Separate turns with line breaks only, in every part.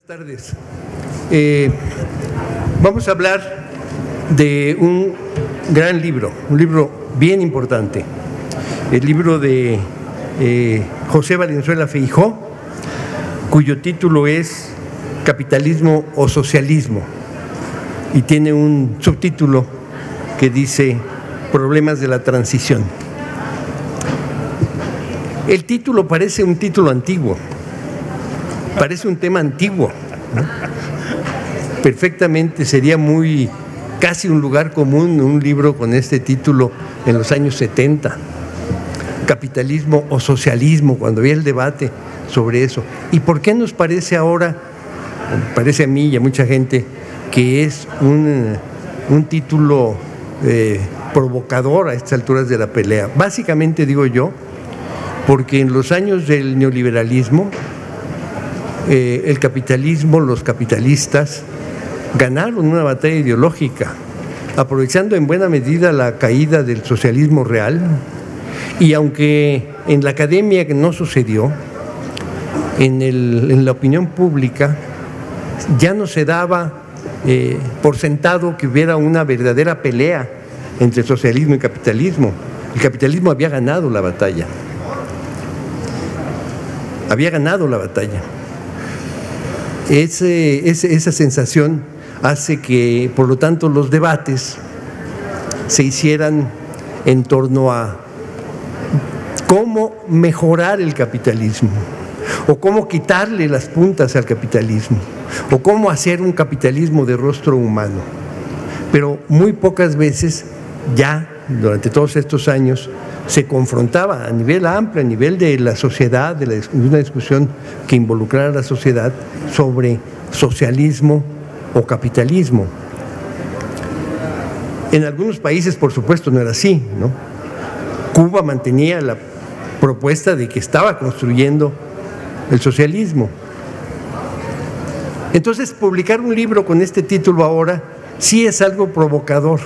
tardes. Vamos a hablar de un gran libro, un libro bien importante, el libro de José Valenzuela Feijó, cuyo título es Capitalismo o Socialismo, y tiene un subtítulo que dice Problemas de la Transición. El título parece un título antiguo, parece un tema antiguo, ¿no? Perfectamente sería casi un lugar común un libro con este título en los años 70, capitalismo o socialismo, cuando había el debate sobre eso. ¿Y por qué nos parece ahora, parece a mí y a mucha gente, que es un título provocador a estas alturas de la pelea? Básicamente, digo yo, porque en los años del neoliberalismo, el capitalismo, los capitalistas ganaron una batalla ideológica, aprovechando en buena medida la caída del socialismo real, y aunque en la academia no sucedió, en la opinión pública ya no se daba por sentado que hubiera una verdadera pelea entre socialismo y capitalismo. El capitalismo había ganado la batalla. Había ganado la batalla. Esa sensación hace que, por lo tanto, los debates se hicieran en torno a cómo mejorar el capitalismo, o cómo quitarle las puntas al capitalismo, o cómo hacer un capitalismo de rostro humano. Pero muy pocas veces, ya durante todos estos años, se confrontaba a nivel amplio, a nivel de la sociedad, de una discusión que involucrara a la sociedad sobre socialismo o capitalismo. En algunos países, por supuesto, no era así, ¿no? Cuba mantenía la propuesta de que estaba construyendo el socialismo. Entonces, publicar un libro con este título ahora sí es algo provocador,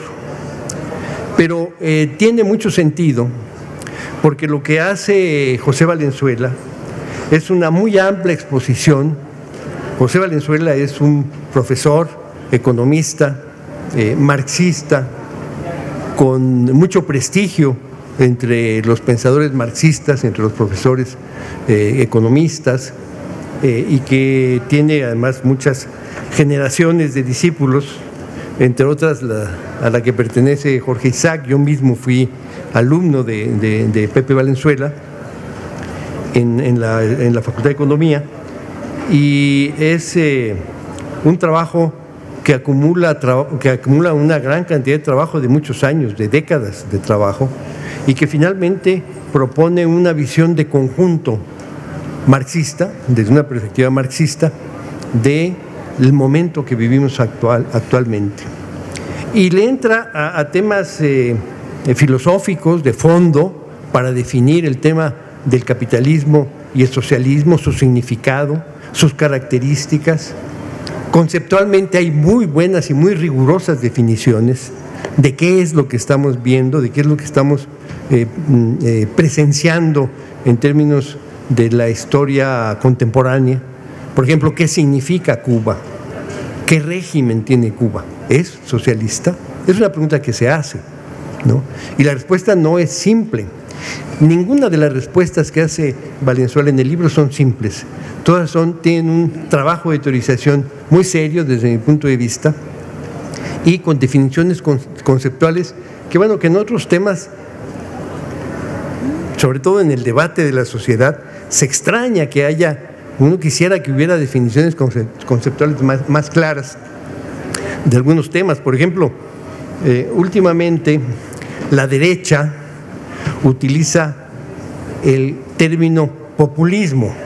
pero tiene mucho sentido, porque lo que hace José Valenzuela es una muy amplia exposición. José Valenzuela es un profesor, economista, marxista, con mucho prestigio entre los pensadores marxistas, entre los profesores economistas, y que tiene además muchas generaciones de discípulos, entre otras a la que pertenece Jorge Isaac. Yo mismo fui alumno de Pepe Valenzuela en la Facultad de Economía, y es un trabajo que acumula una gran cantidad de trabajo de muchos años, de décadas de trabajo, y que finalmente propone una visión de conjunto marxista, desde una perspectiva marxista, del momento que vivimos actualmente. Y le entra a temas filosóficos de fondo para definir el tema del capitalismo y el socialismo, su significado, sus características. Conceptualmente hay muy buenas y muy rigurosas definiciones de qué es lo que estamos viendo, de qué es lo que estamos presenciando en términos de la historia contemporánea. Por ejemplo, ¿qué significa Cuba? ¿Qué régimen tiene Cuba? ¿Es socialista? Es una pregunta que se hace, ¿no? Y la respuesta no es simple. Ninguna de las respuestas que hace Valenzuela en el libro son simples. Todas tienen un trabajo de teorización muy serio desde mi punto de vista, y con definiciones conceptuales que, bueno, que en otros temas, sobre todo en el debate de la sociedad, se extraña que uno quisiera que hubiera definiciones conceptuales más claras de algunos temas. Por ejemplo, últimamente la derecha utiliza el término populismo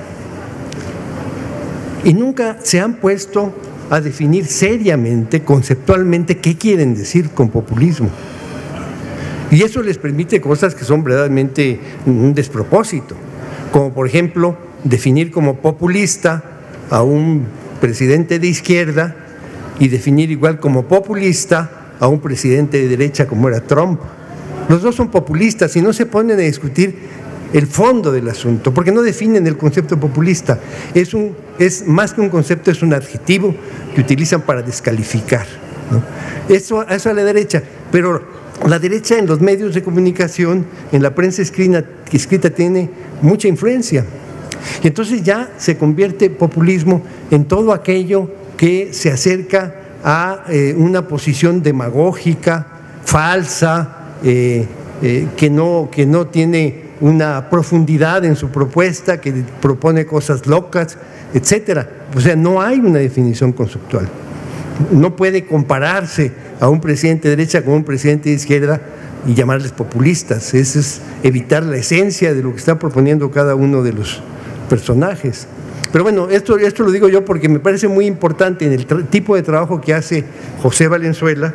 y nunca se han puesto a definir seriamente, conceptualmente, qué quieren decir con populismo. Y eso les permite cosas que son verdaderamente un despropósito, como por ejemplo definir como populista a un presidente de izquierda y definir igual como populista a un presidente de derecha como era Trump. Los dos son populistas y no se ponen a discutir el fondo del asunto, porque no definen el concepto populista. Es más que un concepto, es un adjetivo que utilizan para descalificar, ¿no? Eso a la derecha, pero la derecha en los medios de comunicación, en la prensa escrita tiene mucha influencia. Y entonces ya se convierte populismo en todo aquello que se acerca a una posición demagógica, falsa, que no tiene una profundidad en su propuesta, que propone cosas locas, etcétera. O sea, no hay una definición conceptual. No puede compararse a un presidente de derecha con un presidente de izquierda y llamarles populistas. Eso es evitar la esencia de lo que está proponiendo cada uno de los personajes. Pero bueno, esto lo digo yo porque me parece muy importante en el tipo de trabajo que hace José Valenzuela,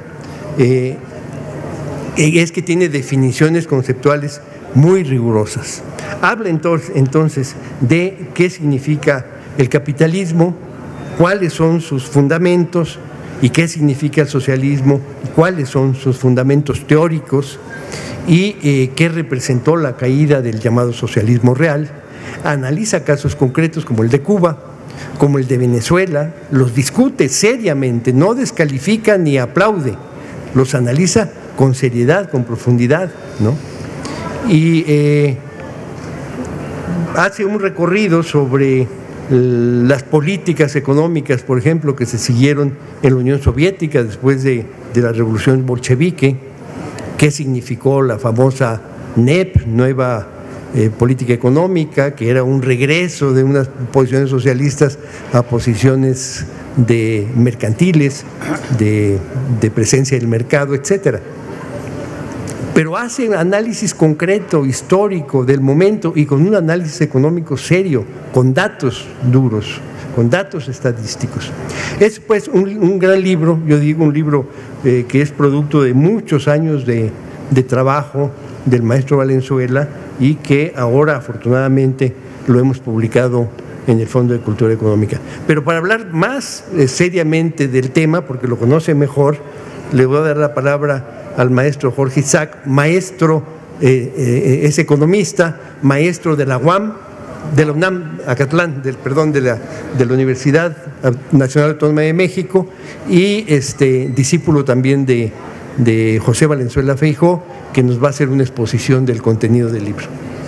es que tiene definiciones conceptuales muy rigurosas. Habla entonces de qué significa el capitalismo, cuáles son sus fundamentos y qué significa el socialismo, cuáles son sus fundamentos teóricos y qué representó la caída del llamado socialismo real. Analiza casos concretos como el de Cuba, como el de Venezuela, los discute seriamente, no descalifica ni aplaude, los analiza con seriedad, con profundidad, ¿no? Y hace un recorrido sobre las políticas económicas, por ejemplo, que se siguieron en la Unión Soviética después de la revolución bolchevique, qué significó la famosa NEP, nueva política económica, que era un regreso de unas posiciones socialistas a posiciones mercantiles, de presencia del mercado, etcétera. Pero hace un análisis concreto, histórico, del momento y con un análisis económico serio, con datos duros, con datos estadísticos. Es pues un gran libro, yo digo un libro que es producto de muchos años de trabajo del maestro Valenzuela y que ahora afortunadamente lo hemos publicado en el Fondo de Cultura Económica. Pero para hablar más seriamente del tema, porque lo conoce mejor, le voy a dar la palabra al maestro Jorge Isaac, maestro, es economista, maestro de la UAM, de la UNAM, Acatlán, de la Universidad Nacional Autónoma de México y discípulo también de José Valenzuela Feijoo, que nos va a hacer una exposición del contenido del libro.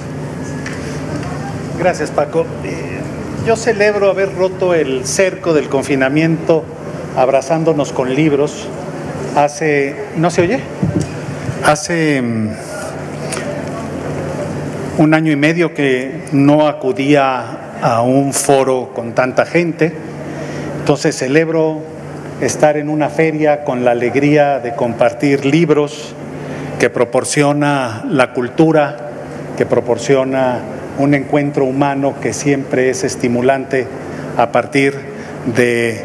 Gracias, Paco. Yo celebro haber roto el cerco del confinamiento abrazándonos con libros. ¿No se oye? Hace un año y medio que no acudía a un foro con tanta gente, entonces celebro estar en una feria con la alegría de compartir libros que proporciona la cultura, que proporciona un encuentro humano que siempre es estimulante a partir de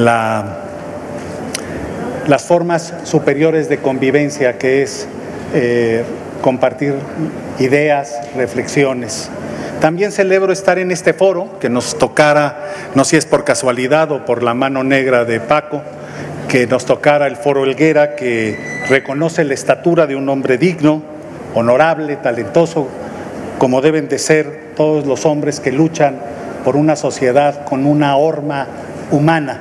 las formas superiores de convivencia, que es compartir ideas, reflexiones. También celebro estar en este foro, que nos tocara, no sé si es por casualidad o por la mano negra de Paco, que nos tocara el Foro Helguera, que reconoce la estatura de un hombre digno, honorable, talentoso, como deben de ser todos los hombres que luchan por una sociedad con una horma humana.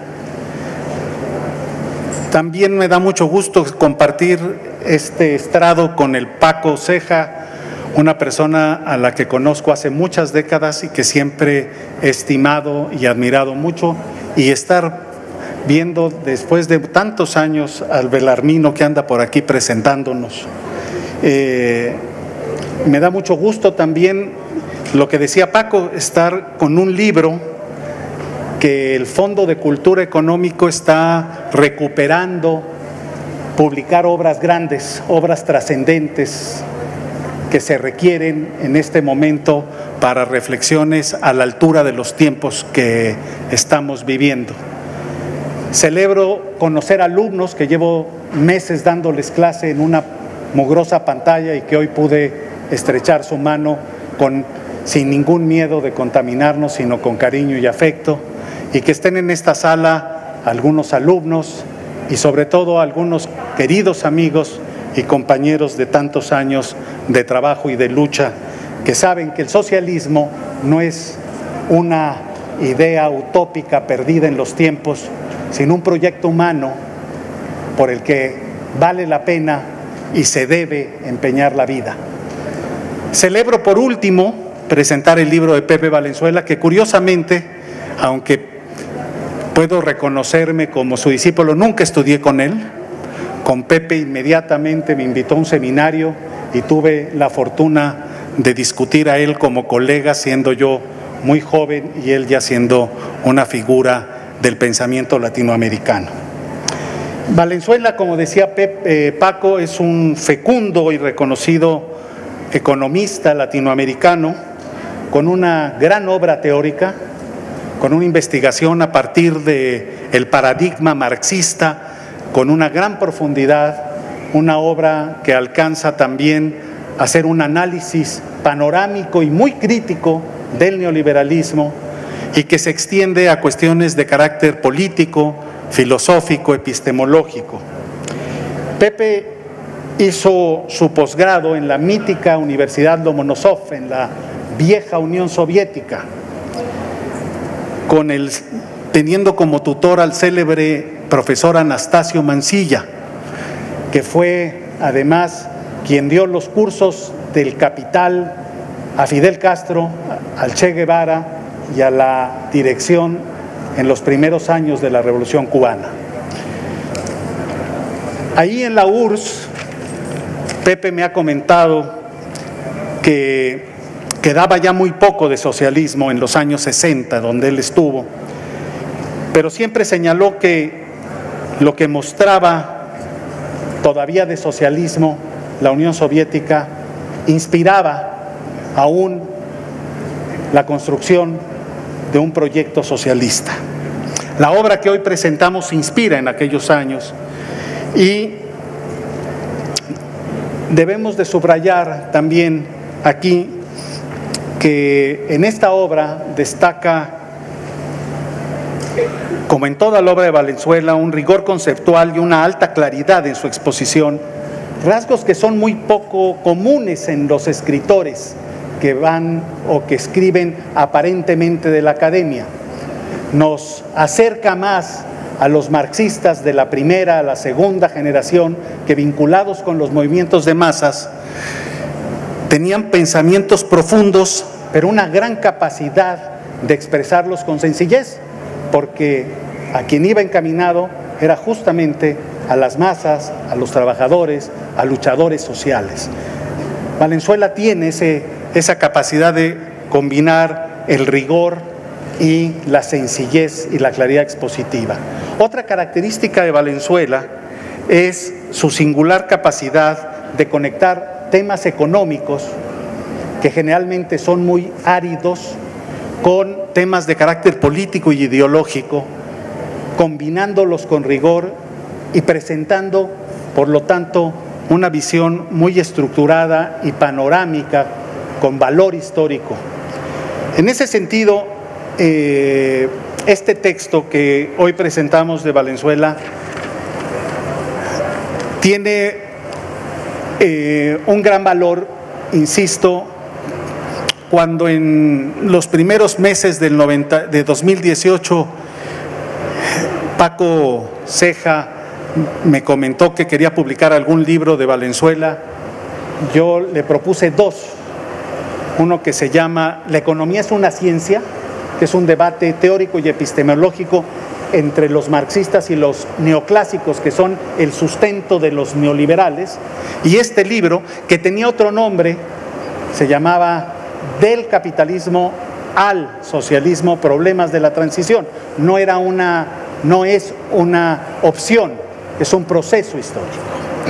También me da mucho gusto compartir este estrado con el Paco Ceja, una persona a la que conozco hace muchas décadas y que siempre he estimado y admirado mucho, y estar viendo después de tantos años al Belarmino que anda por aquí presentándonos. Me da mucho gusto también lo que decía Paco, estar con un libro que el Fondo de Cultura Económico está recuperando, publicar obras grandes, obras trascendentes que se requieren en este momento para reflexiones a la altura de los tiempos que estamos viviendo. Celebro conocer alumnos que llevo meses dándoles clase en una mugrosa pantalla y que hoy pude estrechar su mano sin ningún miedo de contaminarnos, sino con cariño y afecto, y que estén en esta sala algunos alumnos y sobre todo algunos queridos amigos y compañeros de tantos años de trabajo y de lucha que saben que el socialismo no es una idea utópica perdida en los tiempos, sino un proyecto humano por el que vale la pena y se debe empeñar la vida. Celebro por último presentar el libro de Pepe Valenzuela, que curiosamente, aunque puedo reconocerme como su discípulo, nunca estudié con él. Con Pepe inmediatamente me invitó a un seminario y tuve la fortuna de discutir a él como colega, siendo yo muy joven y él ya siendo una figura del pensamiento latinoamericano. Valenzuela, como decía Paco, es un fecundo y reconocido economista latinoamericano con una gran obra teórica, con una investigación a partir del paradigma marxista, con una gran profundidad, una obra que alcanza también a hacer un análisis panorámico y muy crítico del neoliberalismo y que se extiende a cuestiones de carácter político, filosófico, epistemológico. Pepe hizo su posgrado en la mítica Universidad Lomonosov, en la vieja Unión Soviética, teniendo como tutor al célebre profesor Anastasio Mansilla, que fue además quien dio los cursos del Capital a Fidel Castro, al Che Guevara y a la dirección en los primeros años de la Revolución Cubana. Ahí en la URSS, Pepe me ha comentado que quedaba ya muy poco de socialismo en los años 60, donde él estuvo, pero siempre señaló que lo que mostraba todavía de socialismo la Unión Soviética inspiraba aún la construcción de un proyecto socialista. La obra que hoy presentamos se inspira en aquellos años y debemos de subrayar también aquí que en esta obra destaca, como en toda la obra de Valenzuela, un rigor conceptual y una alta claridad en su exposición, rasgos que son muy poco comunes en los escritores que van o que escriben aparentemente de la academia. Nos acerca más a los marxistas de la primera a la segunda generación que, vinculados con los movimientos de masas, tenían pensamientos profundos, pero una gran capacidad de expresarlos con sencillez, porque a quien iba encaminado era justamente a las masas, a los trabajadores, a luchadores sociales. Valenzuela tiene esa capacidad de combinar el rigor y la sencillez y la claridad expositiva. Otra característica de Valenzuela es su singular capacidad de conectar temas económicos, que generalmente son muy áridos, con temas de carácter político y ideológico, combinándolos con rigor y presentando, por lo tanto, una visión muy estructurada y panorámica con valor histórico. En ese sentido, este texto que hoy presentamos de Valenzuela tiene un gran valor, insisto, cuando en los primeros meses de 2018 Paco Ceja me comentó que quería publicar algún libro de Valenzuela. Yo le propuse dos. Uno que se llama La economía es una ciencia, que es un debate teórico y epistemológico entre los marxistas y los neoclásicos, que son el sustento de los neoliberales, y este libro, que tenía otro nombre, se llamaba Del capitalismo al socialismo, problemas de la transición. No es una opción, es un proceso histórico.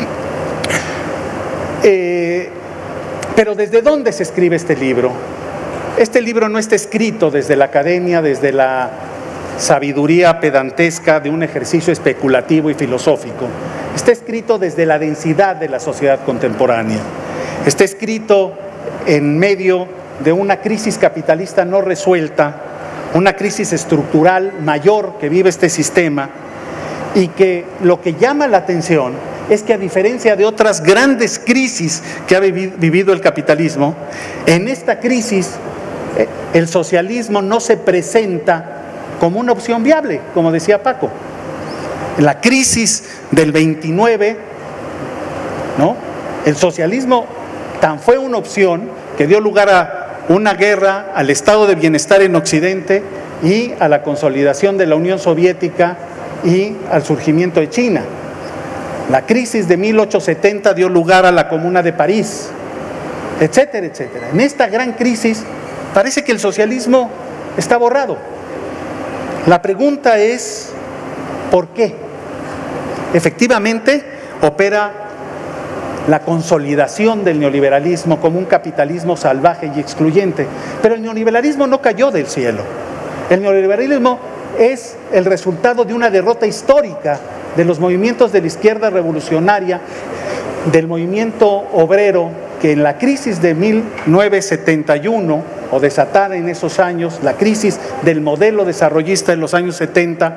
Pero ¿desde dónde se escribe este libro? Este libro no está escrito desde la academia, desde la sabiduría pedantesca de un ejercicio especulativo y filosófico. Está escrito desde la densidad de la sociedad contemporánea. Está escrito en medio de una crisis capitalista no resuelta, una crisis estructural mayor que vive este sistema, y que lo que llama la atención es que, a diferencia de otras grandes crisis que ha vivido el capitalismo, en esta crisis el socialismo no se presenta como una opción viable, como decía Paco. En la crisis del 29, ¿no?, el socialismo tan fue una opción que dio lugar a una guerra, al estado de bienestar en Occidente y a la consolidación de la Unión Soviética y al surgimiento de China. La crisis de 1870 dio lugar a la Comuna de París, etcétera, etcétera. En esta gran crisis parece que el socialismo está borrado. La pregunta es, ¿por qué? Efectivamente, opera la consolidación del neoliberalismo como un capitalismo salvaje y excluyente. Pero el neoliberalismo no cayó del cielo. El neoliberalismo es el resultado de una derrota histórica de los movimientos de la izquierda revolucionaria, del movimiento obrero, que en la crisis de 1971, o desatada en esos años, la crisis del modelo desarrollista en los años 70,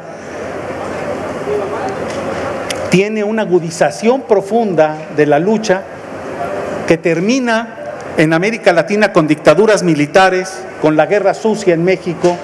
tiene una agudización profunda de la lucha que termina en América Latina con dictaduras militares, con la guerra sucia en México,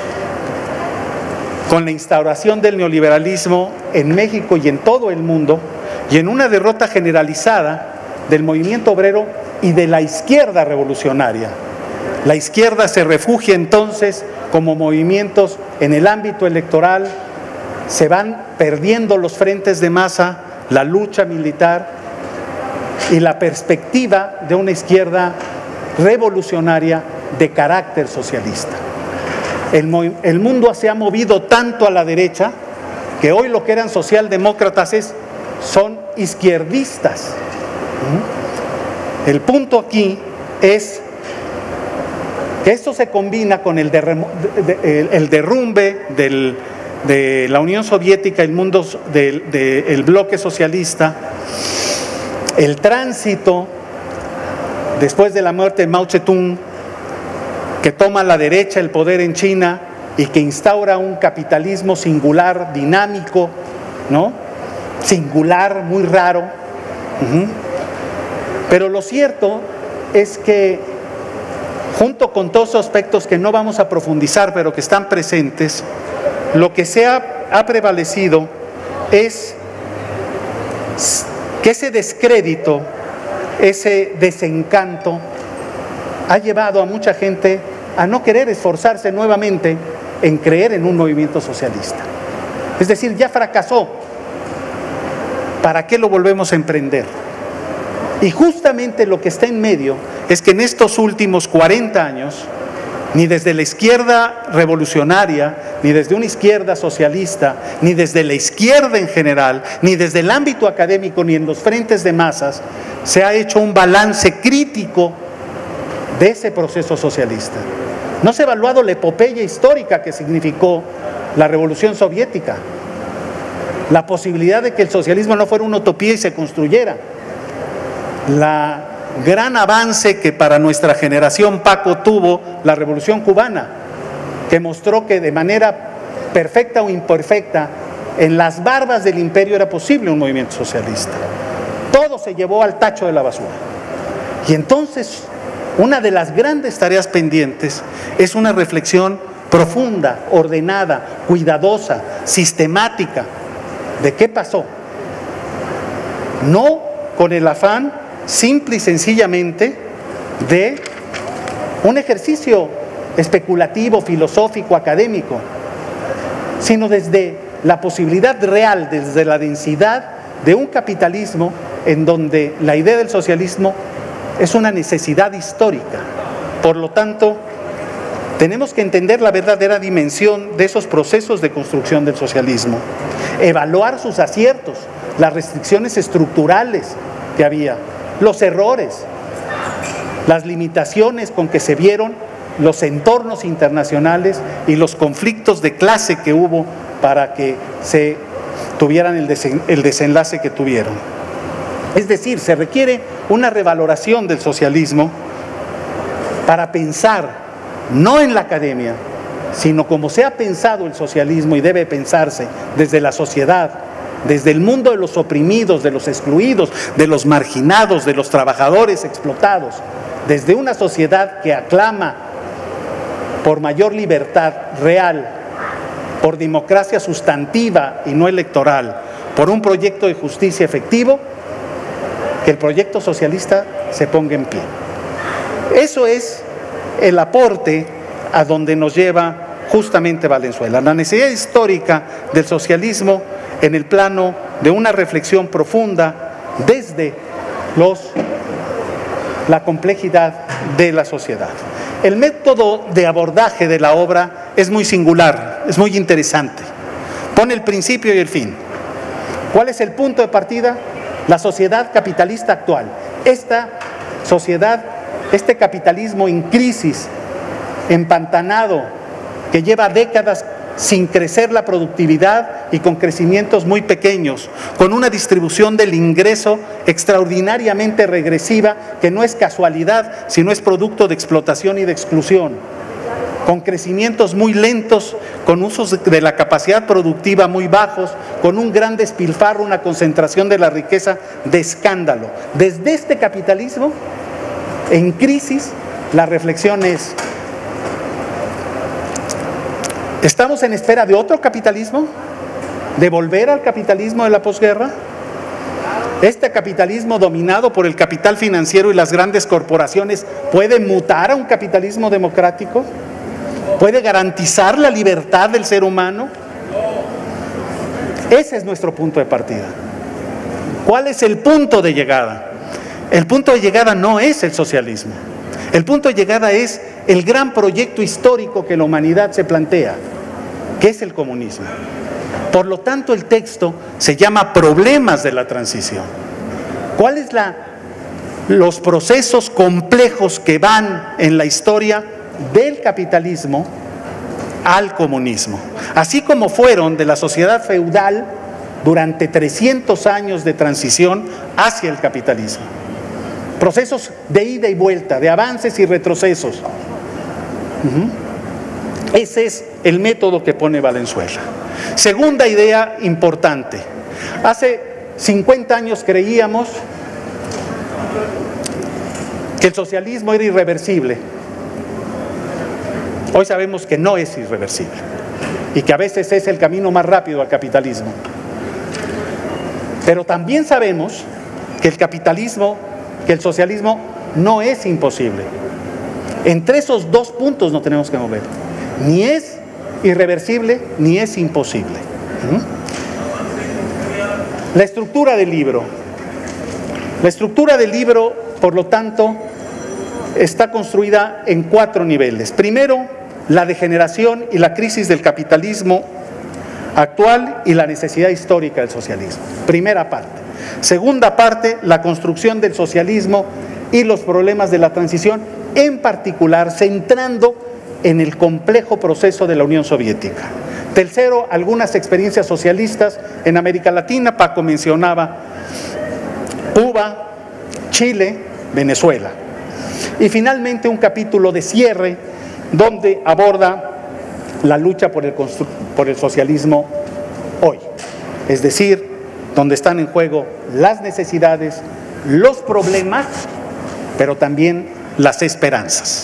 con la instauración del neoliberalismo en México y en todo el mundo, y en una derrota generalizada del movimiento obrero y de la izquierda revolucionaria. La izquierda se refugia entonces como movimientos en el ámbito electoral, se van perdiendo los frentes de masa, la lucha militar y la perspectiva de una izquierda revolucionaria de carácter socialista. El mundo se ha movido tanto a la derecha que hoy lo que eran socialdemócratas son izquierdistas. El punto aquí es que esto se combina con el derrumbe de la Unión Soviética, el mundo del bloque socialista, el tránsito después de la muerte de Mao Zedong, que toma la derecha el poder en China y que instaura un capitalismo singular, dinámico, ¿no?, singular, muy raro. Pero lo cierto es que, junto con todos los aspectos que no vamos a profundizar, pero que están presentes, lo que ha prevalecido es que ese descrédito, ese desencanto, ha llevado a mucha gente a no querer esforzarse nuevamente en creer en un movimiento socialista. Es decir, ya fracasó. ¿Para qué lo volvemos a emprender? Y justamente lo que está en medio es que en estos últimos 40 años, ni desde la izquierda revolucionaria, ni desde una izquierda socialista, ni desde la izquierda en general, ni desde el ámbito académico, ni en los frentes de masas, se ha hecho un balance crítico de ese proceso socialista. No se ha evaluado la epopeya histórica que significó la Revolución Soviética, la posibilidad de que el socialismo no fuera una utopía y se construyera, la gran avance que para nuestra generación, Paco, tuvo la Revolución Cubana, que mostró que de manera perfecta o imperfecta, en las barbas del imperio era posible un movimiento socialista. Todo se llevó al tacho de la basura. Y entonces, una de las grandes tareas pendientes es una reflexión profunda, ordenada, cuidadosa, sistemática de qué pasó. No con el afán simple y sencillamente de un ejercicio especulativo, filosófico, académico, sino desde la posibilidad real, desde la densidad de un capitalismo en donde la idea del socialismo es una necesidad histórica. Por lo tanto, tenemos que entender la verdadera dimensión de esos procesos de construcción del socialismo, evaluar sus aciertos, las restricciones estructurales que había, los errores, las limitaciones con que se vieron los entornos internacionales y los conflictos de clase que hubo para que se tuvieran el desenlace que tuvieron. Es decir, se requiere una revaloración del socialismo para pensar no en la academia, sino como se ha pensado el socialismo y debe pensarse desde la sociedad, desde el mundo de los oprimidos, de los excluidos, de los marginados, de los trabajadores explotados, desde una sociedad que aclama por mayor libertad real, por democracia sustantiva y no electoral, por un proyecto de justicia efectivo, que el proyecto socialista se ponga en pie. Eso es el aporte a donde nos lleva justamente Valenzuela, la necesidad histórica del socialismo en el plano de una reflexión profunda desde la complejidad de la sociedad. El método de abordaje de la obra es muy singular, es muy interesante. Pone el principio y el fin. ¿Cuál es el punto de partida? La sociedad capitalista actual. Esta sociedad, este capitalismo en crisis, empantanado, que lleva décadas sin crecer la productividad y con crecimientos muy pequeños, con una distribución del ingreso extraordinariamente regresiva, que no es casualidad, sino es producto de explotación y de exclusión, con crecimientos muy lentos, con usos de la capacidad productiva muy bajos, con un gran despilfarro, una concentración de la riqueza de escándalo. Desde este capitalismo en crisis, la reflexión es: ¿estamos en espera de otro capitalismo? ¿De volver al capitalismo de la posguerra? ¿Este capitalismo dominado por el capital financiero y las grandes corporaciones puede mutar a un capitalismo democrático? ¿Puede garantizar la libertad del ser humano? Ese es nuestro punto de partida. ¿Cuál es el punto de llegada? El punto de llegada no es el socialismo. El punto de llegada es el gran proyecto histórico que la humanidad se plantea, que es el comunismo. Por lo tanto, el texto se llama Problemas de la Transición. ¿Cuáles los procesos complejos que van en la historia del capitalismo al comunismo? Así como fueron de la sociedad feudal durante 300 años de transición hacia el capitalismo. Procesos de ida y vuelta, de avances y retrocesos. Ese es el método que pone Valenzuela. Segunda idea importante. Hace 50 años creíamos que el socialismo era irreversible. Hoy sabemos que no es irreversible y que a veces es el camino más rápido al capitalismo. Pero también sabemos que el socialismo no es imposible. Entre esos dos puntos no tenemos que mover. Ni es irreversible, ni es imposible. La estructura del libro. La estructura del libro, por lo tanto, está construida en 4 niveles. Primero, la degeneración y la crisis del capitalismo actual y la necesidad histórica del socialismo. Primera parte. Segunda parte, la construcción del socialismo y los problemas de la transición, en particular centrando en el complejo proceso de la Unión Soviética. Tercero, algunas experiencias socialistas en América Latina. Paco mencionaba Cuba, Chile, Venezuela. Y finalmente un capítulo de cierre donde aborda la lucha por el socialismo hoy. Es decir, donde están en juego las necesidades, los problemas, pero también las esperanzas.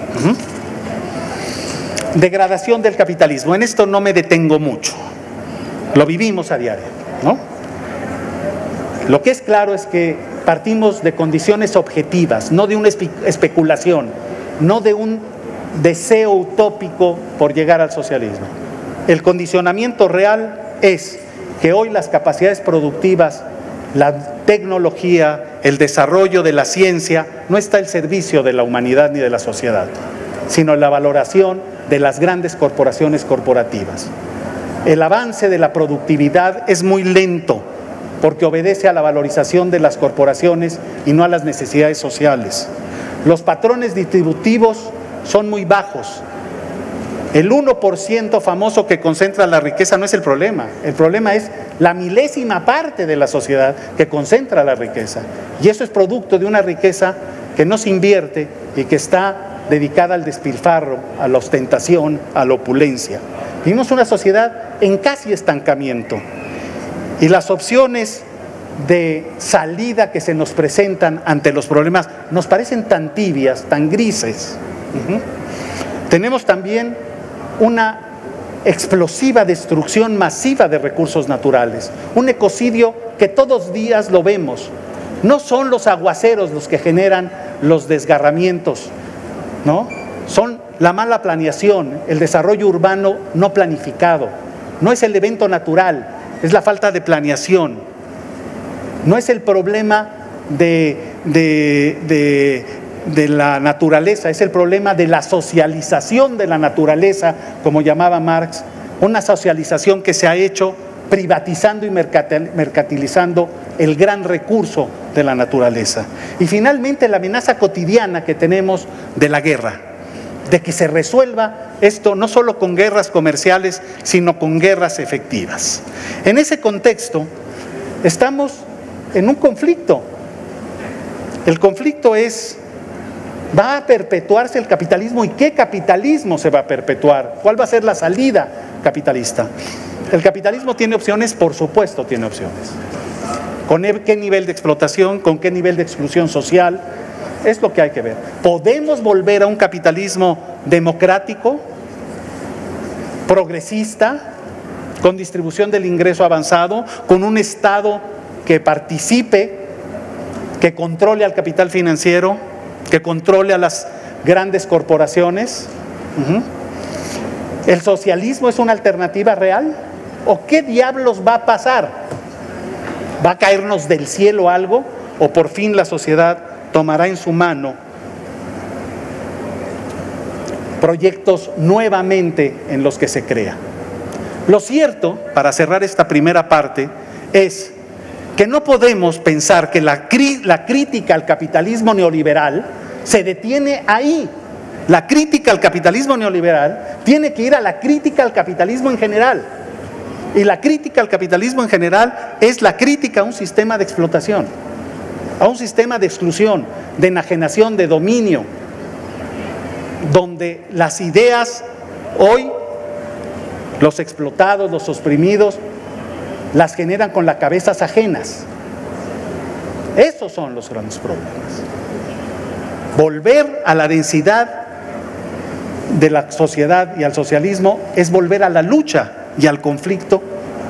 Degradación del capitalismo. En esto no me detengo mucho. Lo vivimos a diario, ¿no? Lo que es claro es que partimos de condiciones objetivas, no de una especulación, no de un deseo utópico por llegar al socialismo. El condicionamiento real es que hoy las capacidades productivas, la tecnología, el desarrollo de la ciencia no está al servicio de la humanidad ni de la sociedad, sino la valoración de las grandes corporaciones corporativas. El avance de la productividad es muy lento porque obedece a la valorización de las corporaciones y no a las necesidades sociales. Los patrones distributivos son muy bajos. El 1% famoso que concentra la riqueza no es el problema es la milésima parte de la sociedad que concentra la riqueza. Y eso es producto de una riqueza que no se invierte y que está dedicada al despilfarro, a la ostentación, a la opulencia. Vivimos una sociedad en casi estancamiento y las opciones de salida que se nos presentan ante los problemas nos parecen tan tibias, tan grises. Tenemos también una explosiva destrucción masiva de recursos naturales, un ecocidio que todos los días lo vemos. No son los aguaceros los que generan los desgarramientos, ¿no? Son la mala planeación, el desarrollo urbano no planificado. No es el evento natural, es la falta de planeación. No es el problema de la naturaleza, es el problema de la socialización de la naturaleza, como llamaba Marx, una socialización que se ha hecho privatizando y mercantilizando el gran recurso de la naturaleza. Y finalmente la amenaza cotidiana que tenemos de la guerra, de que se resuelva esto no solo con guerras comerciales, sino con guerras efectivas. En ese contexto estamos en un conflicto. El conflicto es: ¿va a perpetuarse el capitalismo? ¿Y qué capitalismo se va a perpetuar? ¿Cuál va a ser la salida capitalista? ¿El capitalismo tiene opciones? Por supuesto tiene opciones. ¿Con qué nivel de explotación? ¿Con qué nivel de exclusión social? Es lo que hay que ver. ¿Podemos volver a un capitalismo democrático, progresista, con distribución del ingreso avanzado, con un Estado que participe, que controle al capital financiero, que controle a las grandes corporaciones? ¿El socialismo es una alternativa real? ¿O qué diablos va a pasar? ¿Va a caernos del cielo algo? ¿O por fin la sociedad tomará en su mano proyectos nuevamente en los que se crea? Lo cierto, para cerrar esta primera parte, es que no podemos pensar que la crítica al capitalismo neoliberal se detiene ahí. La crítica al capitalismo neoliberal tiene que ir a la crítica al capitalismo en general. Y la crítica al capitalismo en general es la crítica a un sistema de explotación, a un sistema de exclusión, de enajenación, de dominio, donde las ideas hoy, los explotados, los oprimidos, las generan con las cabezas ajenas. Esos son los grandes problemas. Volver a la densidad de la sociedad y al socialismo es volver a la lucha y al conflicto.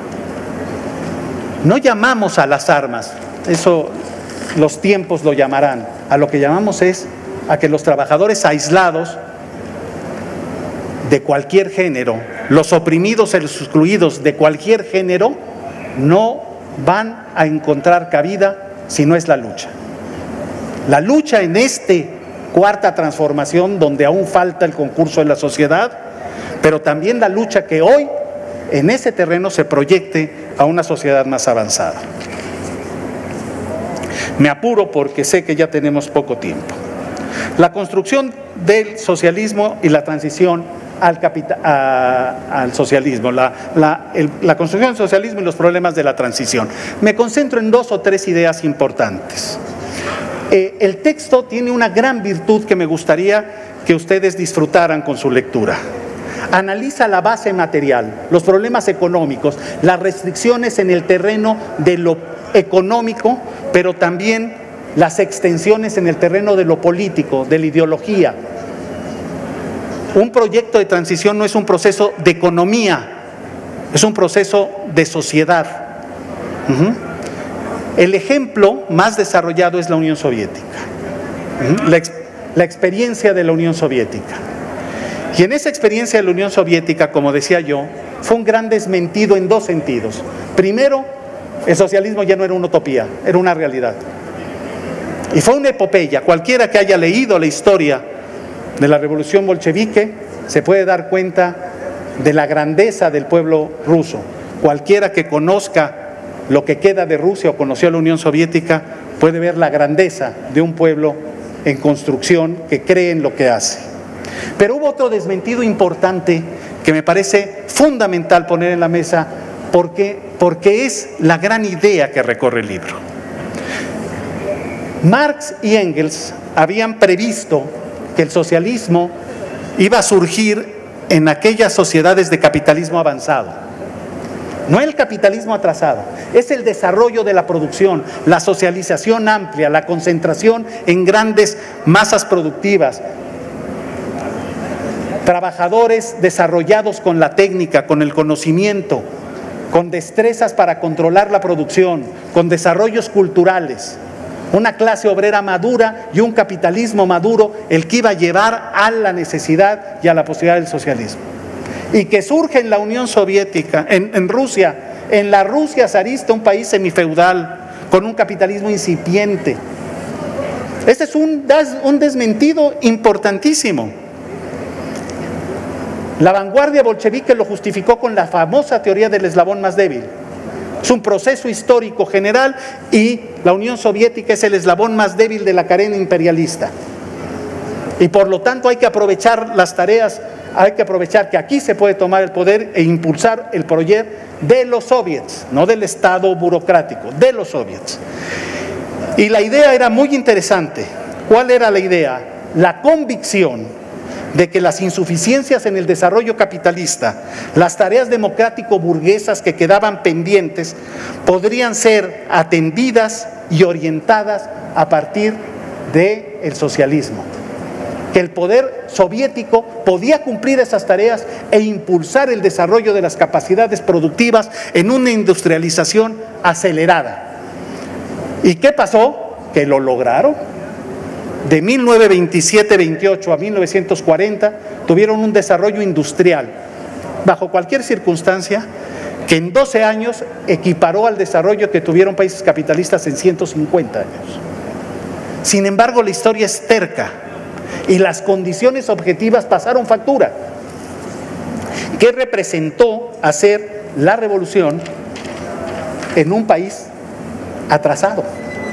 No llamamos a las armas, eso los tiempos lo llamarán. A lo que llamamos es a que los trabajadores aislados de cualquier género, los oprimidos y los excluidos de cualquier género, no van a encontrar cabida si no es la lucha. La lucha en esta cuarta transformación, donde aún falta el concurso de la sociedad, pero también la lucha que hoy en ese terreno se proyecte a una sociedad más avanzada. Me apuro porque sé que ya tenemos poco tiempo. La construcción del socialismo y la transición al socialismo, la construcción del socialismo y los problemas de la transición. Me concentro en 2 o 3 ideas importantes. El texto tiene una gran virtud que me gustaría que ustedes disfrutaran con su lectura. Analiza la base material, los problemas económicos, las restricciones en el terreno de lo económico, pero también las extensiones en el terreno de lo político, de la ideología. Un proyecto de transición no es un proceso de economía, es un proceso de sociedad. El ejemplo más desarrollado es la Unión Soviética, la experiencia de la Unión Soviética. Y en esa experiencia de la Unión Soviética, como decía yo, fue un gran desmentido en 2 sentidos. Primero, el socialismo ya no era una utopía, era una realidad. Y fue una epopeya. Cualquiera que haya leído la historia de la revolución bolchevique se puede dar cuenta de la grandeza del pueblo ruso. Cualquiera que conozca lo que queda de Rusia o conoció a la Unión Soviética puede ver la grandeza de un pueblo en construcción que cree en lo que hace. Pero hubo otro desmentido importante que me parece fundamental poner en la mesa porque es la gran idea que recorre el libro. Marx y Engels habían previsto que el socialismo iba a surgir en aquellas sociedades de capitalismo avanzado. No el capitalismo atrasado, es el desarrollo de la producción, la socialización amplia, la concentración en grandes masas productivas, trabajadores desarrollados con la técnica, con el conocimiento, con destrezas para controlar la producción, con desarrollos culturales, una clase obrera madura y un capitalismo maduro, el que iba a llevar a la necesidad y a la posibilidad del socialismo. Y que surge en la Unión Soviética, en Rusia, en la Rusia zarista, un país semifeudal, con un capitalismo incipiente. Este es un desmentido importantísimo. La vanguardia bolchevique lo justificó con la famosa teoría del eslabón más débil. Es un proceso histórico general y la Unión Soviética es el eslabón más débil de la cadena imperialista. Y por lo tanto hay que aprovechar las tareas, hay que aprovechar que aquí se puede tomar el poder e impulsar el proyecto de los soviets, no del Estado burocrático, de los soviets. Y la idea era muy interesante. ¿Cuál era la idea? La convicción de que las insuficiencias en el desarrollo capitalista, las tareas democrático-burguesas que quedaban pendientes, podrían ser atendidas y orientadas a partir del socialismo. Que el poder soviético podía cumplir esas tareas e impulsar el desarrollo de las capacidades productivas en una industrialización acelerada. ¿Y qué pasó? Que lo lograron. De 1927-28 a 1940 tuvieron un desarrollo industrial, bajo cualquier circunstancia, que en 12 años equiparó al desarrollo que tuvieron países capitalistas en 150 años. Sin embargo, la historia es terca y las condiciones objetivas pasaron factura. ¿Qué representó hacer la revolución en un país atrasado?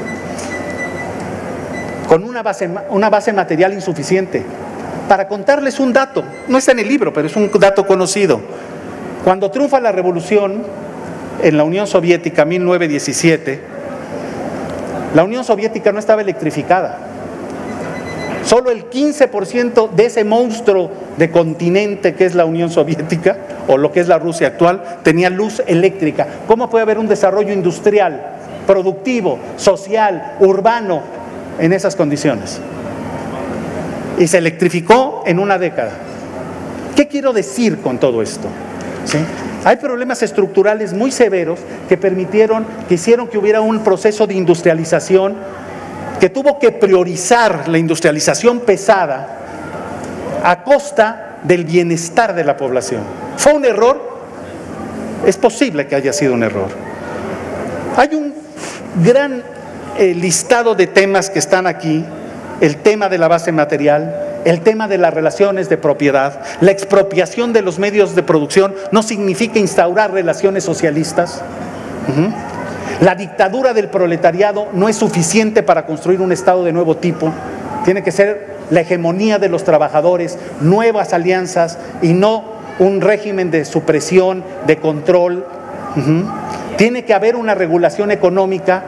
Con una base material insuficiente. Para contarles un dato, no está en el libro, pero es un dato conocido. Cuando triunfa la revolución en la Unión Soviética, 1917, la Unión Soviética no estaba electrificada. Solo el 15% de ese monstruo de continente que es la Unión Soviética, o lo que es la Rusia actual, tenía luz eléctrica. ¿Cómo puede haber un desarrollo industrial, productivo, social, urbano, en esas condiciones? Y se electrificó en una década. ¿Qué quiero decir con todo esto? ¿Sí? Hay problemas estructurales muy severos que hicieron que hubiera un proceso de industrialización que tuvo que priorizar la industrialización pesada a costa del bienestar de la población. ¿Fue un error? Es posible que haya sido un error. Hay un gran listado de temas que están aquí: el tema de la base material, el tema de las relaciones de propiedad. La expropiación de los medios de producción no significa instaurar relaciones socialistas. La dictadura del proletariado no es suficiente para construir un Estado de nuevo tipo. Tiene que ser la hegemonía de los trabajadores, nuevas alianzas y no un régimen de supresión, de control. Tiene que haber una regulación económica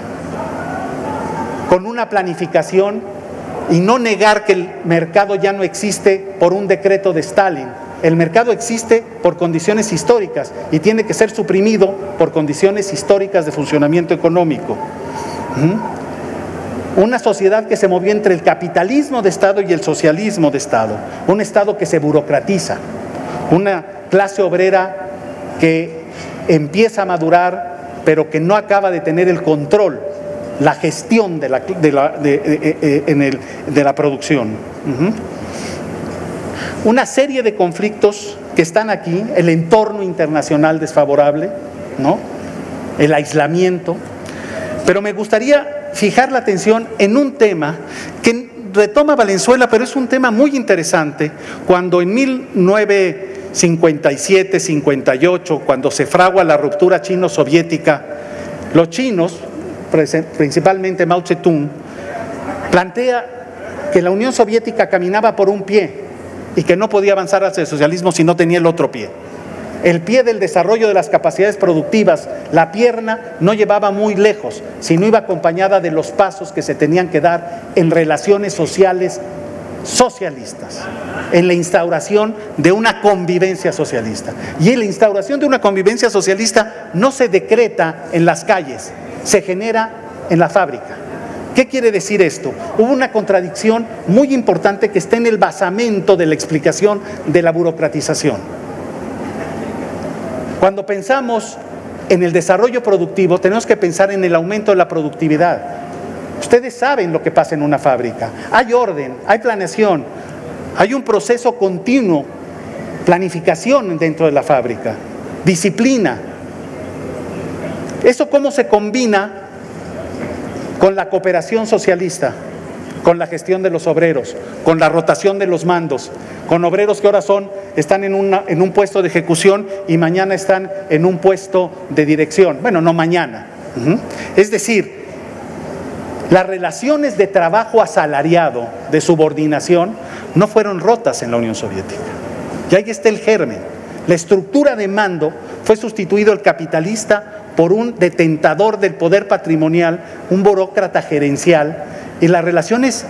con una planificación y no negar que el mercado ya no existe por un decreto de Stalin. El mercado existe por condiciones históricas y tiene que ser suprimido por condiciones históricas de funcionamiento económico. Una sociedad que se movió entre el capitalismo de Estado y el socialismo de Estado. Un Estado que se burocratiza. Una clase obrera que empieza a madurar, pero que no acaba de tener el control, la gestión de la producción. Una serie de conflictos que están aquí: el entorno internacional desfavorable, ¿no? El aislamiento. Pero me gustaría fijar la atención en un tema que retoma Valenzuela, pero es un tema muy interesante. Cuando en 1957-58, cuando se fragua la ruptura chino-soviética, los chinos, principalmente Mao Zedong, plantea que la Unión Soviética caminaba por un pie y que no podía avanzar hacia el socialismo si no tenía el otro pie. El pie del desarrollo de las capacidades productivas, la pierna, no llevaba muy lejos, sino iba acompañada de los pasos que se tenían que dar en relaciones sociales socialistas en la instauración de una convivencia socialista. Y en la instauración de una convivencia socialista no se decreta en las calles, se genera en la fábrica. ¿Qué quiere decir esto? Hubo una contradicción muy importante que está en el basamento de la explicación de la burocratización. Cuando pensamos en el desarrollo productivo, tenemos que pensar en el aumento de la productividad. Ustedes saben lo que pasa en una fábrica. Hay orden, hay planeación, hay un proceso continuo, planificación dentro de la fábrica, disciplina. ¿Eso cómo se combina con la cooperación socialista, con la gestión de los obreros, con la rotación de los mandos, con obreros que ahora están en un puesto de ejecución y mañana están en un puesto de dirección? Bueno, no mañana. Es decir, las relaciones de trabajo asalariado, de subordinación, no fueron rotas en la Unión Soviética. Y ahí está el germen. La estructura de mando fue sustituido el capitalista por un detentador del poder patrimonial, un burócrata gerencial, y las relaciones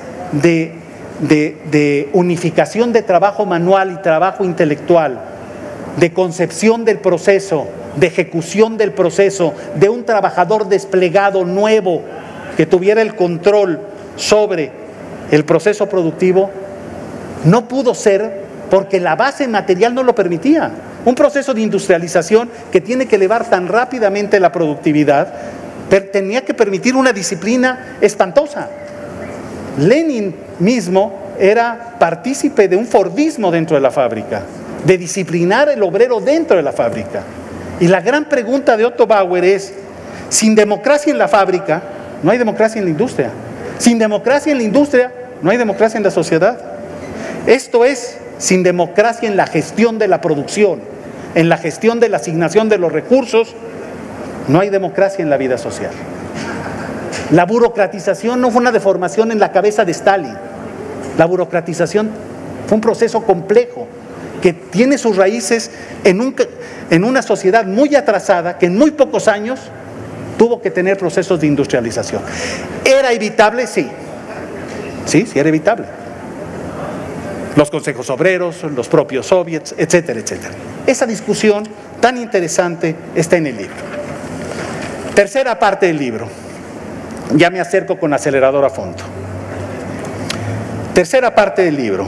de unificación de trabajo manual y trabajo intelectual, de concepción del proceso, de ejecución del proceso, de un trabajador desplegado nuevo que tuviera el control sobre el proceso productivo, no pudo ser porque la base material no lo permitía. Un proceso de industrialización que tiene que elevar tan rápidamente la productividad, tenía que permitir una disciplina espantosa. Lenin mismo era partícipe de un fordismo dentro de la fábrica, de disciplinar el obrero dentro de la fábrica. Y la gran pregunta de Otto Bauer es: sin democracia en la fábrica, no hay democracia en la industria. Sin democracia en la industria, no hay democracia en la sociedad. Esto es, sin democracia en la gestión de la producción, en la gestión de la asignación de los recursos, no hay democracia en la vida social. La burocratización no fue una deformación en la cabeza de Stalin. La burocratización fue un proceso complejo que tiene sus raíces en una sociedad muy atrasada que en muy pocos años tuvo que tener procesos de industrialización. ¿Era evitable? Sí. Sí era evitable. Los consejos obreros, los propios soviets, etcétera, etcétera. Esa discusión tan interesante está en el libro. Tercera parte del libro. Ya me acerco con acelerador a fondo. Tercera parte del libro.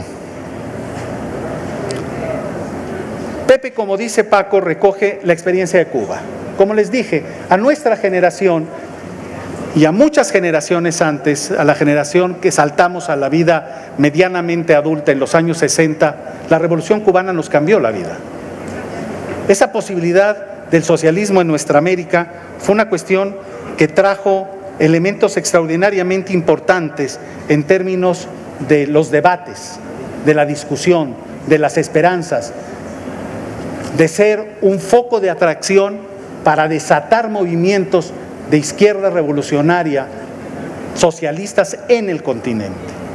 Pepe, como dice Paco, recoge la experiencia de Cuba. Como les dije, a nuestra generación y a muchas generaciones antes, a la generación que saltamos a la vida medianamente adulta en los años 60, la Revolución Cubana nos cambió la vida. Esa posibilidad del socialismo en nuestra América fue una cuestión que trajo elementos extraordinariamente importantes en términos de los debates, de la discusión, de las esperanzas, de ser un foco de atracción para desatar movimientos de izquierda revolucionaria, socialistas en el continente.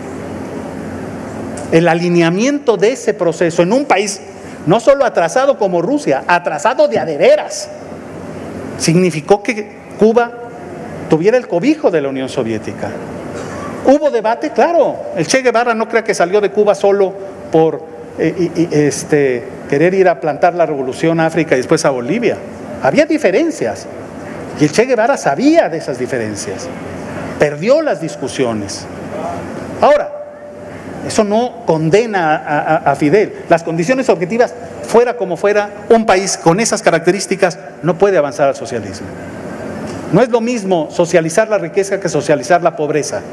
El alineamiento de ese proceso en un país no solo atrasado como Rusia, atrasado de a de veras, significó que Cuba tuviera el cobijo de la Unión Soviética. ¿Hubo debate? Claro. El Che Guevara no crea que salió de Cuba solo por querer ir a plantar la revolución a África y después a Bolivia. Había diferencias. Y el Che Guevara sabía de esas diferencias. Perdió las discusiones. Ahora, eso no condena a Fidel. Las condiciones objetivas, fuera como fuera, un país con esas características no puede avanzar al socialismo. No es lo mismo socializar la riqueza que socializar la pobreza.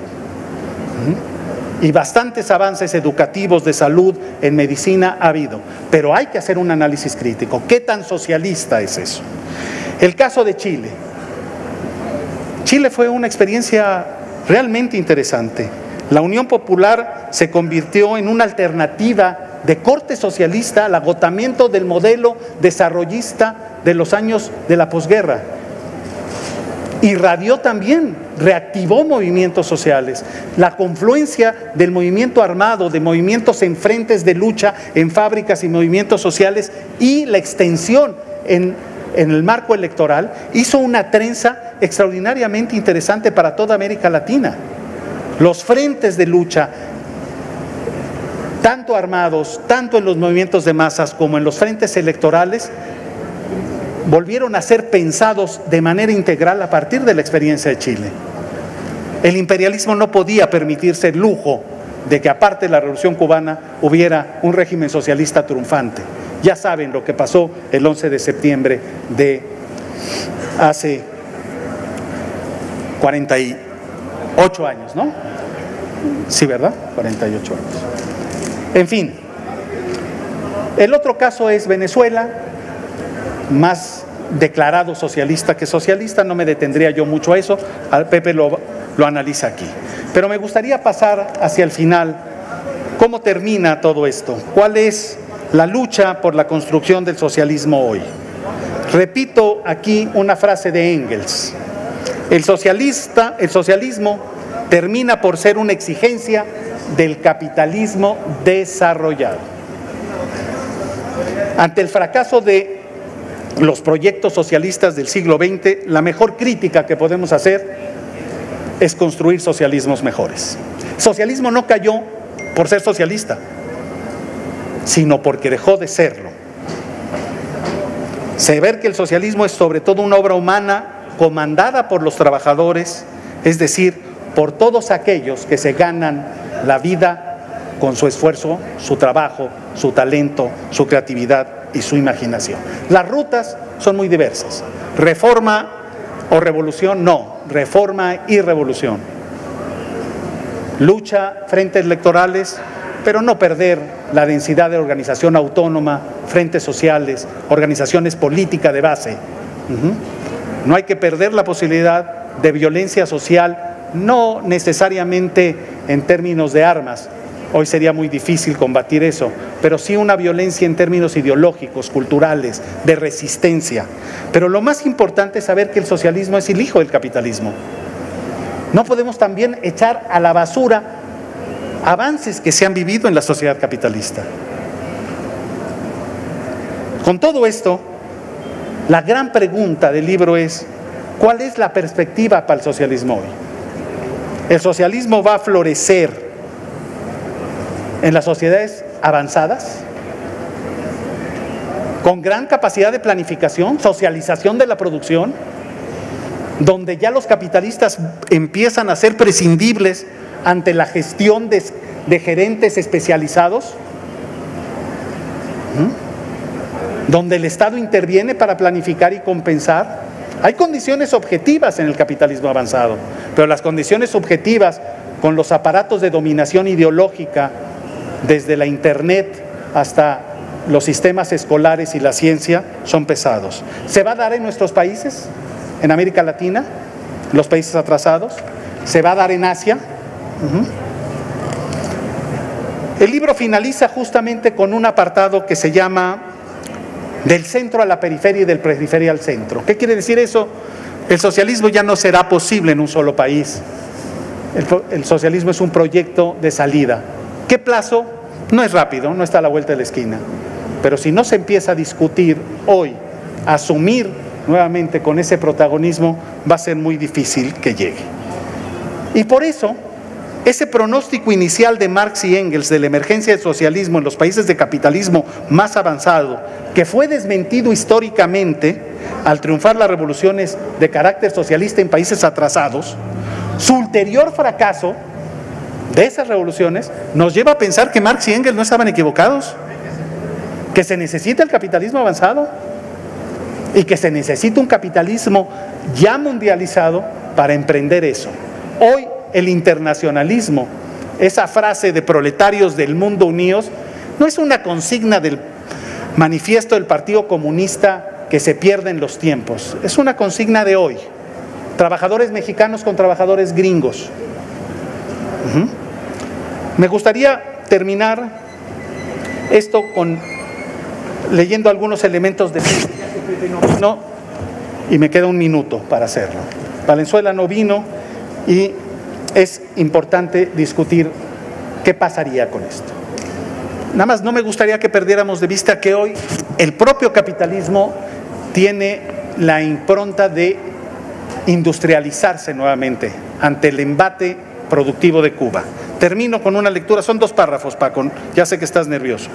Y bastantes avances educativos, de salud, en medicina ha habido. Pero hay que hacer un análisis crítico. ¿Qué tan socialista es eso? El caso de Chile. Chile fue una experiencia realmente interesante. La Unión Popular se convirtió en una alternativa de corte socialista al agotamiento del modelo desarrollista de los años de la posguerra. Irradió también, reactivó movimientos sociales. La confluencia del movimiento armado, de movimientos en frentes de lucha, en fábricas y movimientos sociales, y la extensión en el marco electoral, hizo una trenza extraordinariamente interesante para toda América Latina. Los frentes de lucha, tanto armados, tanto en los movimientos de masas como en los frentes electorales, volvieron a ser pensados de manera integral a partir de la experiencia de Chile. El imperialismo no podía permitirse el lujo de que aparte de la Revolución Cubana hubiera un régimen socialista triunfante. Ya saben lo que pasó el 11 de septiembre de hace 48 años, ¿no? Sí, ¿verdad? 48 años. En fin, el otro caso es Venezuela, más declarado socialista que socialista, no me detendría yo mucho a eso, Pepe lo analiza aquí. Pero me gustaría pasar hacia el final, ¿cómo termina todo esto? ¿Cuál es la lucha por la construcción del socialismo hoy? Repito aquí una frase de Engels: el socialismo termina por ser una exigencia del capitalismo desarrollado. Ante el fracaso de los proyectos socialistas del siglo XX, la mejor crítica que podemos hacer es construir socialismos mejores. El socialismo no cayó por ser socialista, sino porque dejó de serlo. Saber que el socialismo es sobre todo una obra humana comandada por los trabajadores, es decir, por todos aquellos que se ganan la vida con su esfuerzo, su trabajo, su talento, su creatividad y su imaginación. Las rutas son muy diversas. Reforma o revolución, no. Reforma y revolución. Lucha, frentes electorales, pero no perder la densidad de organización autónoma, frentes sociales, organizaciones políticas de base. No hay que perder la posibilidad de violencia social, no necesariamente en términos de armas. Hoy sería muy difícil combatir eso, pero sí una violencia en términos ideológicos, culturales, de resistencia. Pero lo más importante es saber que el socialismo es el hijo del capitalismo. No podemos también echar a la basura avances que se han vivido en la sociedad capitalista. Con todo esto, la gran pregunta del libro es: ¿cuál es la perspectiva para el socialismo hoy? ¿El socialismo va a florecer en las sociedades avanzadas, con gran capacidad de planificación, socialización de la producción, donde ya los capitalistas empiezan a ser prescindibles ante la gestión de gerentes especializados, donde el Estado interviene para planificar y compensar? Hay condiciones objetivas en el capitalismo avanzado, pero las condiciones subjetivas, con los aparatos de dominación ideológica, desde la Internet hasta los sistemas escolares y la ciencia, son pesados. ¿Se va a dar en nuestros países, en América Latina, los países atrasados? ¿Se va a dar en Asia? El libro finaliza justamente con un apartado que se llama del centro a la periferia y del periferia al centro. ¿Qué quiere decir eso? El socialismo ya no será posible en un solo país. El socialismo es un proyecto de salida. ¿Qué plazo? No es rápido, no está a la vuelta de la esquina. Pero si no se empieza a discutir hoy, a asumir nuevamente con ese protagonismo, va a ser muy difícil que llegue. Y por eso, ese pronóstico inicial de Marx y Engels de la emergencia del socialismo en los países de capitalismo más avanzado, que fue desmentido históricamente al triunfar las revoluciones de carácter socialista en países atrasados, su ulterior fracaso de esas revoluciones nos lleva a pensar que Marx y Engels no estaban equivocados, que se necesita el capitalismo avanzado y que se necesita un capitalismo ya mundializado para emprender eso. Hoy el internacionalismo, esa frase de proletarios del mundo unidos, no es una consigna del manifiesto del Partido Comunista que se pierde en los tiempos, es una consigna de hoy. Trabajadores mexicanos con trabajadores gringos. Me gustaría terminar esto leyendo algunos elementos de y me queda un minuto para hacerlo. Valenzuela no vino y es importante discutir qué pasaría con esto. Nada más no me gustaría que perdiéramos de vista que hoy el propio capitalismo tiene la impronta de industrializarse nuevamente ante el embate productivo de Cuba. Termino con una lectura, son 2 párrafos, Paco, ya sé que estás nervioso.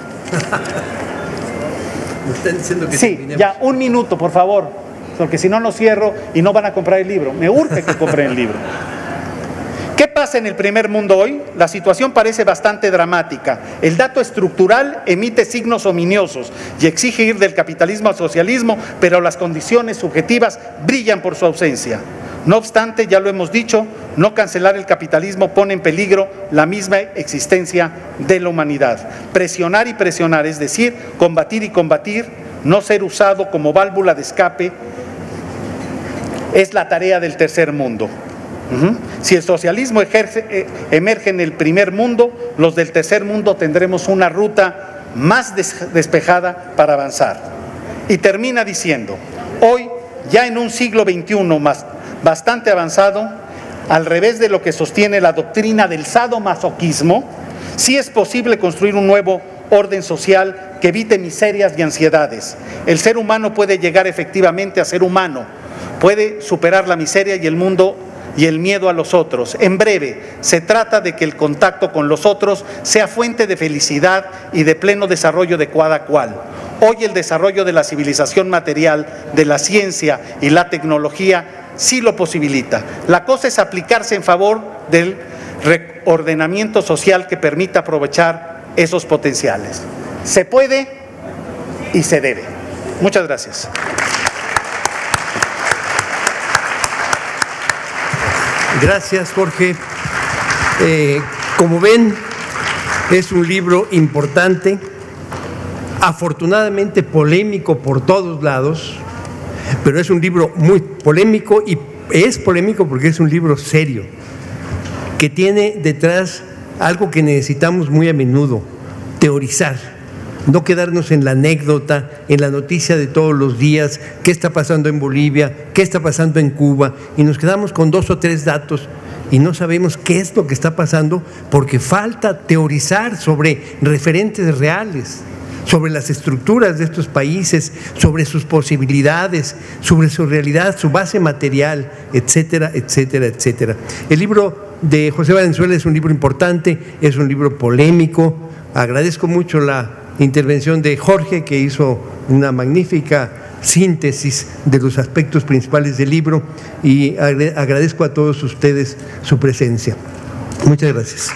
Me están diciendo que
sí,
terminemos.
ya, 1 minuto, por favor, porque si no, no cierro y no van a comprar el libro. Me urge que compren el libro. ¿Qué pasa en el primer mundo hoy? La situación parece bastante dramática. El dato estructural emite signos ominiosos y exige ir del capitalismo al socialismo, pero las condiciones subjetivas brillan por su ausencia. No obstante, ya lo hemos dicho, no cancelar el capitalismo pone en peligro la misma existencia de la humanidad. Presionar y presionar, es decir, combatir y combatir, no ser usado como válvula de escape, es la tarea del tercer mundo. Si el socialismo emerge en el primer mundo, los del tercer mundo tendremos una ruta más despejada para avanzar. Y termina diciendo, hoy, ya en un siglo XXI bastante avanzado, al revés de lo que sostiene la doctrina del sadomasoquismo, sí es posible construir un nuevo orden social que evite miserias y ansiedades. El ser humano puede llegar efectivamente a ser humano, puede superar la miseria y el mundo y el miedo a los otros. En breve, se trata de que el contacto con los otros sea fuente de felicidad y de pleno desarrollo de cada cual. Hoy el desarrollo de la civilización material, de la ciencia y la tecnología sí lo posibilita. La cosa es aplicarse en favor del reordenamiento social que permita aprovechar esos potenciales. Se puede y se debe. Muchas gracias.
Gracias, Jorge. Como ven, es un libro importante, afortunadamente polémico por todos lados, pero es un libro muy polémico y es polémico porque es un libro serio, que tiene detrás algo que necesitamos muy a menudo, teorizar. No quedarnos en la anécdota, en la noticia de todos los días, qué está pasando en Bolivia, qué está pasando en Cuba, y nos quedamos con 2 o 3 datos y no sabemos qué es lo que está pasando porque falta teorizar sobre referentes reales, sobre las estructuras de estos países, sobre sus posibilidades, sobre su realidad, su base material, etcétera, etcétera, etcétera. El libro de José Valenzuela es un libro importante, es un libro polémico. Agradezco mucho la intervención de Jorge, que hizo una magnífica síntesis de los aspectos principales del libro, y agradezco a todos ustedes su presencia. Muchas gracias.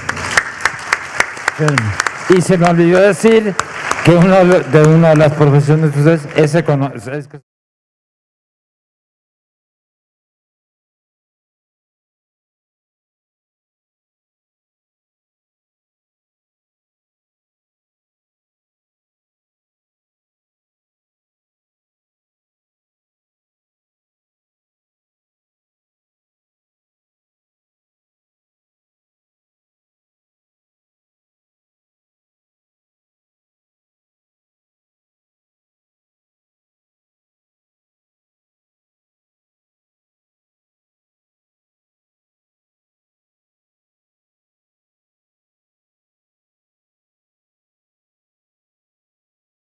Y se me olvidó decir que una de las profesiones de ustedes es